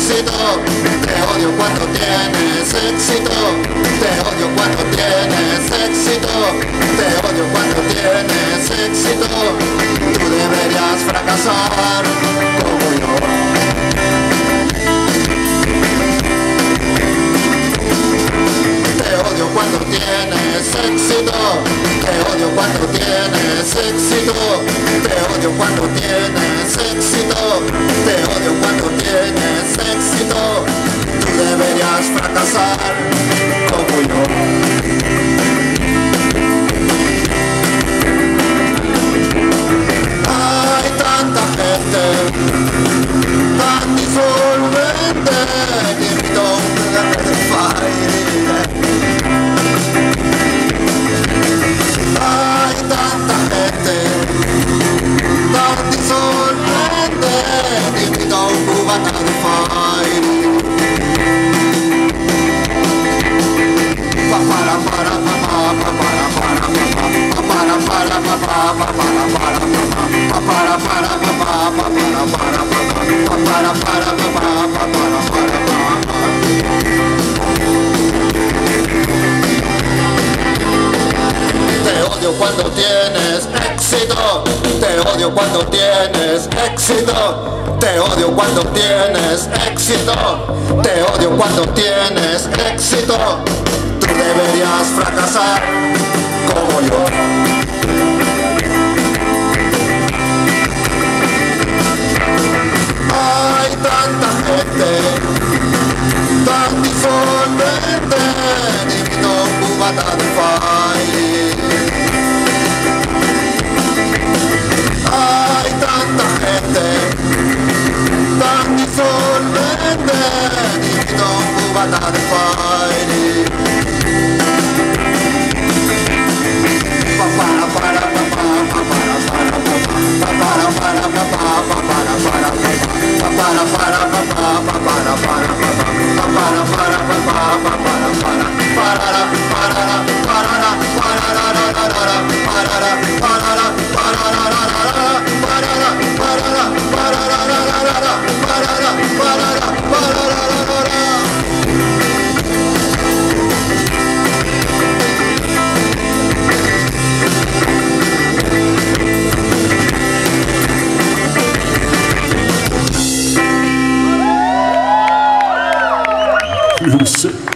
éxito, te odio cuando tienes éxito, te odio cuando tienes éxito, te odio cuando tienes éxito. Tú deberías fracasar como yo. Te odio cuando tienes éxito, te odio cuando tienes éxito, te odio cuando tienes éxito, te odio cuando tienes éxito. Tú deberías fracasar como yo. Hay tanta gente tan disolvente que don't fight. Hay tanta gente tan disolvente que we don't move out of the fight. Te odio cuando tienes éxito, te odio cuando tienes éxito, te odio cuando tienes éxito, te odio cuando tienes éxito. Tú deberías fracasar como yo. Hay tanta gente tan disolvente que no move out of the fight. Hay tanta gente tan disolvente que no move out of the fight. Lucy.